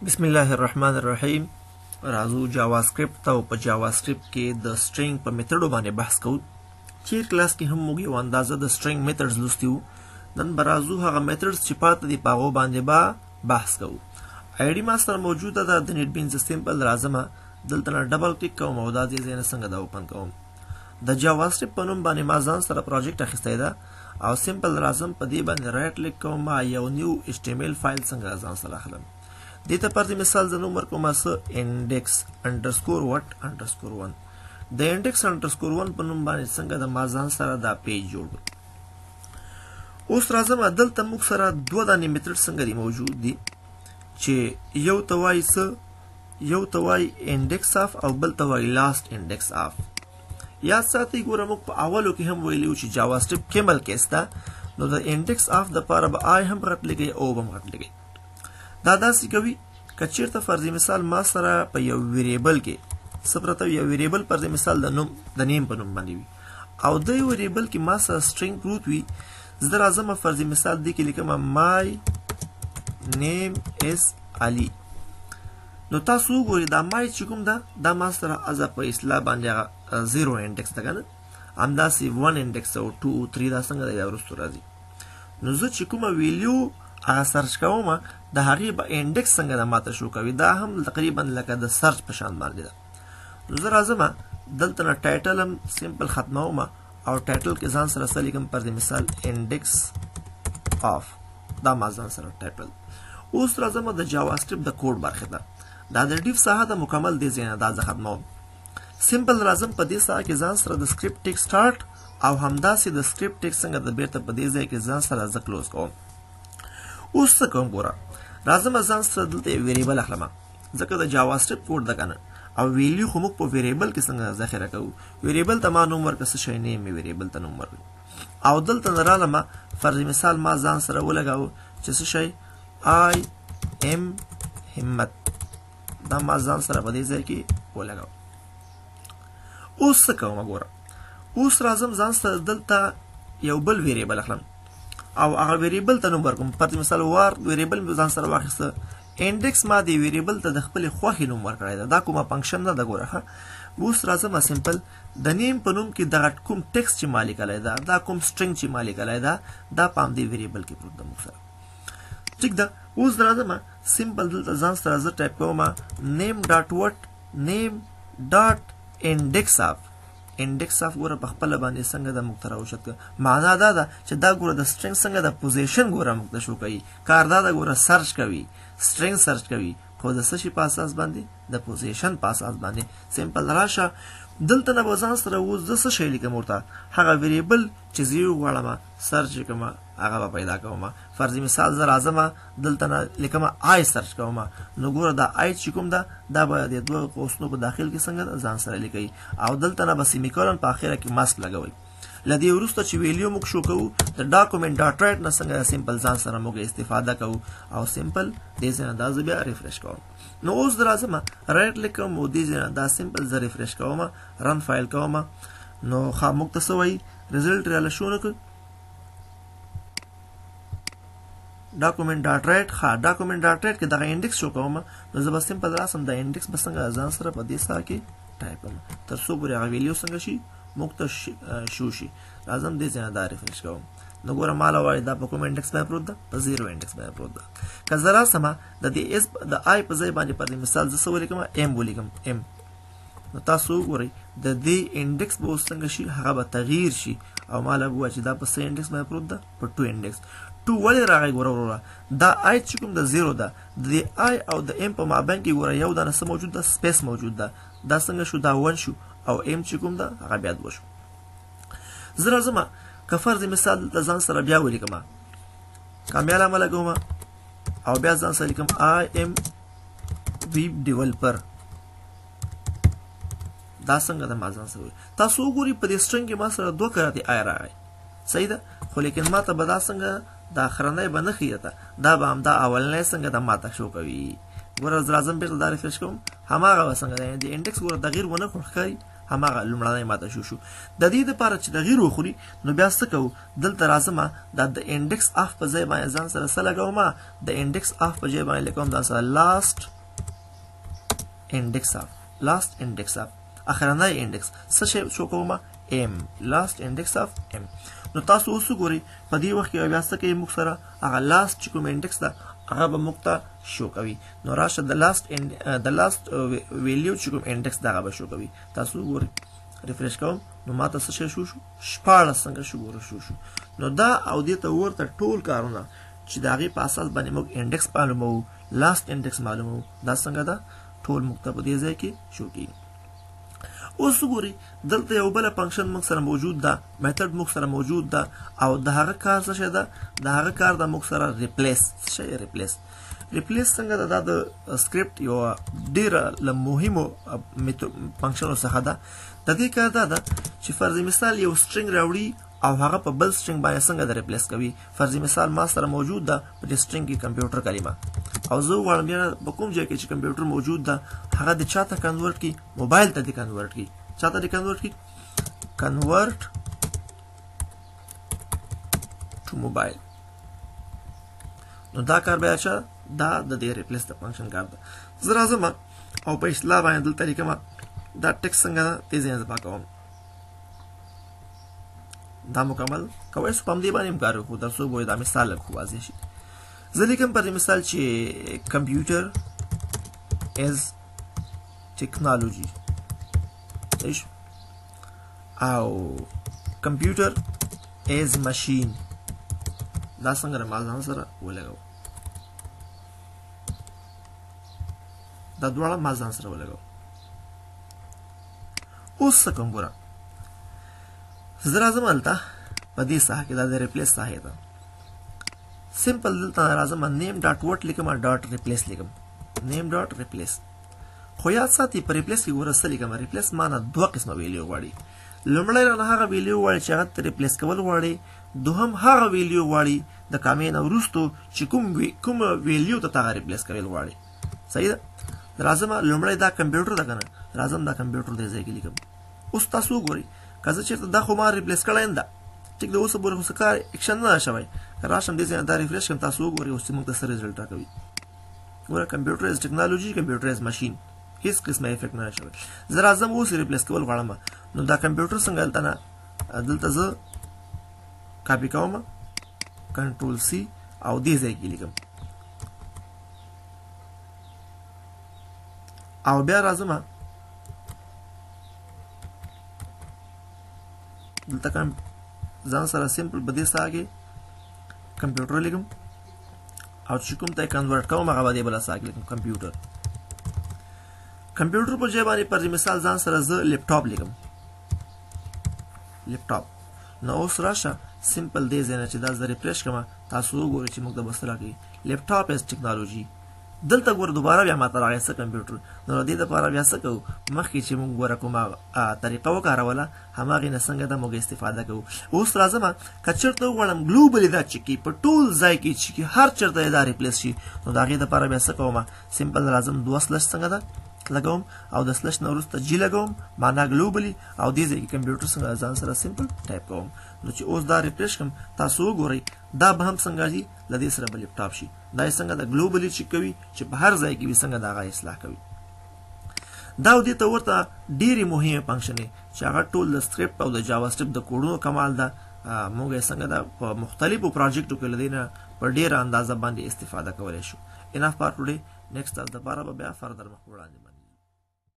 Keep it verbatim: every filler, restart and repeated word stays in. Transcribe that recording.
بسم الله الرحمن الرحیم. راځو JavaScript او په JavaScript کې د string په میتھډو باندې بحث کوو. تیر کلاس کې هم موږ یو اندازه د string methods لوستیو. نن به راځو هغه methods چې پاتې دي په هغو باندې به بحث کوو. آی ډي ما سره موجوده ده د نیټ بینز سیمپل راځمه دلته نه ډبل کلیک کوم او دا دې ځای نه څنګه دا اوپن کوم. د JavaScript په نوم باندې ما ځان سره پروجیکټ اخیستی ده او سیمپل راځم په دې باندې رایټ کلیک کوم یو نیو ایچ ټي ایم ایل فایل څنګه ځان سره اخلم. دیتا پر دی مثال زه نوم ورکوم څه index underscore what underscore one. د index underscore one په نوم باندې څنګه د ما ځان سره دا پیج جوړ کړو. اوس راځم دلته موږ سره دوه دانې میتھډ څنګه دي موجود دي چې یو ته وایي څه یو ته وایي indexOf او بل ته وایي LastIndexOf. یاد ساتئ ګوره موږ په اولو کې هم ویلي وو چې JavaScript کیمل کیس ده نو د indexOf دپاره به آی هم غټ لګئ او به هم غټ لګئ. دا داسې کوي که چېرته فرضي مثال ما سره په یو ویریبل کې څه پرته وي یو ویریبل فرضي مثال د نوم د نیم په نوم باندې وي او دې ویریبل کې ما سره سټرینګ پروت وي. زه راځم فرضي مثال دې کې لیکم مای نیم از علي. نو تاسو وګورئ دا مای چې کوم ده دا ما سره ازه په اصطلاح باندې هغه زیرو انډکس ده که نه همداسې ون انډکس او ټو تھري دا څنګه دی دا وروستو راځي. نو زه چې کومه ویلیو هغه سرچ کوم د هغې به انډکس څنګه د ماته شو کوي دا هم تقریبا لکه د سرچ په شان باندې ده. نو زه راځم دلته نه ټایټل هم سمپل ختموم او ټایټل کې ځان سره څه لیکم پر د مثال indexOf دا ما ځان سره ټایټل. اوس راځم د JavaScript د کوډ برخې ته. دا د ډیف ساحه د مکمل دې ځای نه دا زه ختموم. سمپل راځم په دې ساحه کې ځان سره د سکرپټ ټیک سټارټ او همداسې د سکرپټ ټیک څنګه د بیرته په دې ځای کې ځان سره زه کلوز کوم. اوس څه کوم ګوره راځم ځان سره دلته یو ویریبل اخلم ځکه د JavaScript کوډ ده که نه او ویلیو خو موږ په ویریبل کې څنګه ذخیره کوو. ویریبل ته ما نوم ورکړه څه شی نیم مې ویریبل ته نوم ورکړه او دلته نه رالم فرض مثال ما ځان سره ولګاوه چې څه شی آی ام همت دا ما ځان سره په دې ځای کې ولګاوه. اوس څه کوم ګوره اوس راځم ځان سره دلته یو بل ویریبل اخلم او هغه ویریبل ته نوم ورکوم. پر مثال وار ویریبل مې ځان سره واخیسته انډکس ما دی ویریبل ته د خپلې خوښې نوم ورکړی ده. دا کومه فنکشن نه ده ګوره ښه. اوس راځم سمپل د نیم په نوم کې دغه کوم ټکسټ چې ما لیکلی ده دا کوم سټرنګ چې ما لیکلی ده دا په همدې ویریبل کې پروت ده موږ سره ټیک ده. اوس راځم سمپل دلته ځان سره زه ټایپ کوم نیم ډاټ وټ نیم ډاټ indexOf. indexOf ګوره په خپله باندې څنګه د موږ ته راوشت که معنا دا ده چې دا ګوره د سټرنګ څنګه د پوزیشن ګوره موږ ته شو کوي. کار دا ده ګوره سرچ کوي سټرنګ سرچ کوي خو د څه شي په اساس باندې د پوزیشن په اساس باندې. سمپل راشه دلته نه به ځان سره اوس زه څه شی لیکم ورته هغه ویریبل چې زه یې وغواړم سرچ یې کوم هغه به پیدا کوم. فرضي مثال زه راځم دلته نه لیکم آی سرچ کوم نو ګوره دا آی چې کوم ده دا به د دوه قوسونو په داخل کې څنګه ځان سره لیکئ او دلته نه به سیمیکولن په اخره کې ماسک لګوئ. له دې وروسته چې ویلیو موږ شو کوو د ډاکومنټ ډاټ رایټ نه څنګه سمپل ځان سره موږ استفاده کوو او سمپل دې ځای نه دا زه بیا ریفریش کوم. نو اوس راځم رایټ کلیک کوم او دې ځای نه دا سمپل زه ریفریش کوم رن فایل کوم نو ښه موږ ته څه وایي ریزلټ راله شو نه کړ ډاکومنټ ډاټ رایټ. ښه ډاکومنټ ډاټ رایټ کې دغه انډکس شو کوم نو زه به سمپل راسم د انډکس به څنګه ځان سره په دې ساحه کې ټایپ کوم تر څو پورې هغه ویلیو څنګه شي موږ ته شو شي. راځم دې ځای نه دا ریفریش کوم نو ګوره ما له وایي دا په کوم انډکس باندې پروت ده په زیرو انډکس باندې پروت ده. که زه راسم د دې اس د آی په ځای باندې پر مثال زه څه ولیکم ایم ولیکم ایم نو تاسو وګورئ د دې انډکس به اوس څنګه شي هغه به تغییر شي او ما له ووایه چې دا په څه انډکس باندې پروت ده په ټو انډکس. ټو ولې راغی ګوره وروره دا آی چې کوم د زیرو ده د آی او د ایم په مابین کې ګوره یو دانه څه موجود ده سپیس موجود ده دا څنګه شو دا ون شو او ایم چې کوم ده هغه بیا دوه شو. زه راځم که فرض مثال د ځان سره بیا ولیکم کامیاله مه لګوم او بیا ځان سره لیکم آی ایم ویب ډیولپر دا څنګه ده ما ځان سره تاسو وګورئ په دې سټرنګ کې ما سره دوه کراتې آی راغی صحیح ده خو لیکن ما ته به دا څنګه دا اخرنی به نه ښیي ته دا به همدا اولنی څنګه د ما ته شو کوي. ګوره زه راځم بېرته دا ریفریش کوم هماغه به څنګه دی د انډکس ګوره تغییر ونه کړو ښکاري هماغه لومړنی ماته شو شو. د دې دپاره چې تغییر وخوري نو بیا څه کوو دلته راځم دا د indexOf په ځای باندې ځان سره څه لګوم د indexOf په ځای باندې لیکم دا سره لاست indexOf last indexOf اخرنۍ انډکس څه شی شو کومه m last indexOf m نو تاسو اوس وګورئ په دې وخت کې بیا څه کوي موږ سره هغه لاست چې کوم انډکس ده هغه به موږ ته شو کوي نو راشه د لاست د لاست ویلیو چې کوم انډکس دغه به شو کوي تاسو وګورئ ریفریش کوم نو ماته څه شی شو شو شپاړس څنګه شو ګوره شو شو نو دا او دې ته ورته ټول کارونه چې د هغې په اساس باندې موږ انډکس معلوموو لاست انډکس معلوموو دا څنګه ده ټول موږ ته په دې ځای کې شو کېږي اوس وګورئ دلته یو بله فنکشن موږ سره موجود ده میتھډ موږ سره موجود ده او د هغه کار څه شی ده د هغه کار ده موږ سره ریپلیس څه شی ریپلیس ریپلیس څنګه ده دا د سکرپټ یوه ډېره له مهمو فنکشنو څخه ده د دې کار دا ده چې فرض مثال یو سټرنګ راوړي او هغه په بل سټرنګ باندې څنګه د ریپلیس کوي فرض مثال ما سره موجود ده په دې سټرنګ کې کمپیوټر کلمه او زه وغواړم بیا په کوم ځای کې چې کمپیوټر موجود ده هغه د چا ته کنورټ کړي موبایل ته دې کنورټ کړي چا ته دې کنورټ کړي کنورټ ټو موبایل نو دا کار بیا چې دا د دې ریپلیس د فنکشن کار ده زه راځم او په اصطلاح باندې دلته لیکم دا ټیکس څنګه ده دې ځای زه پاکوم دا مکمل کوئ سو په همدې باندې هم کار وکړو تر څو به دا مثال لږ واضح شي زه لیکم پر مثال چې کمپیوټر از ټیکنالوژي او کمپیوټر از ماشین دا څنګه ما ځان سره ولګوم دا دواړه ما ځان سره ولګوم اوس څه کوم ګوره زه راځم هلته په دې ساحه کې دا د ریپلیس ساحه ده سمپل دلته راځم نیم ډاټ وټ لیکم ډاټ ریپلیس لیکم نیم ډاټ ریپلیس خو یاد ساتئ په ریپلیس کې ګوره څه لیکم ریپلیس معنی دوه قسمه ویلیو غواړي لومړی رانه هغه ویلیو غواړي چې هغه ته ریپلیس کول غواړي دوهم هغه ویلیو غواړي د کامې نه وروستو چې کوم کوم ویلیو ته هغه ریپلیس کول غواړي صحیح ده راځم لومړی دا کمپیوټر ده که نه راځم دا کمپیوټر دې ځای کې لیکم اوس تاسو وګورئ که زه چېرته دا خو ما ریپلیس کړی یم ده ټیک ده اوس پورې خو څه کار اکشن نه ده شوی که راشم دې ځای نه دا ریفریش کړم تاسو وګورئ اوس چې موږ ته څه ریزلټ راکوي ګوره کمپیوټر از ټیکنالوژي کمپیوټر از ماشین هیڅ قسمه افیکټ نه شوی زه راځم اوس ریپلیس کول غواړم نو دا کمپیوټر څنګه هلته نه دلته زه کاپي کوم کنټرول سی او دې ځای کې لیکم او بیا راځم دلته کوم ځان سره سمپل په دې ساحه کې کمپیوټر لیکم او چې کوم ته کنورټ کوم هغه به دې بله ساحه کې لیکم کمپیوټر کمپیوټر په ځای باندې پر مثال ځان سره زه لیپټاپ لیکم لیپټاپ نو اوس راشه سمپل دې ځای نه چې دا زه ریفریش کړم تاسو وګورئ چې موږ ته به څه راکوي لیپټاپ از ټیکنالوژي دلته ګوره دوباره بیا ماته راغی څه کمپیوټر نو د دې دپاره بیا څه کوو مخکې چې موږ ګوره کومه طریقه وکاروله هماغې نه څنګه ده موږ استفاده کوو اوس راځم که چېرته وغواړم ګلوبلي دا چکي په ټول ځای کې چې هر چېرته یې دا ریپلیس شي نو د هغې دپاره بیا څه کوم سمپل راځم دوه سلش څنګه ده لګوم او د سلش نه وروسته جي لګوم معنا ګلوبلي او دې ځای کې کمپیوټر څنګه ځان سره سمپل ټایپ کوم نو چې اوس دا ریفریش کړم تاسو وګورئ دا به هم څنګه ځي له دې سره به لیپټاپ شي دا یې څنګه د ګلوبلي چک کوي چې په هر ځای کې وي څنګه د هغه اصلاح کوي دا دې ته ورته ډېرې مهمې فنکشن دی چې هغه ټول د سکرپټ او د جاوا سکرپټ د کوډونو کمال ده موږ یې څنګه ده په مختلفو پروجیکټو کې له دې نه په ډېره اندازه باندې استفاده کولی شو انف فار ټوډے نیکسټ تاسو دپاره به بیا فردر مخ په وړاندې باندې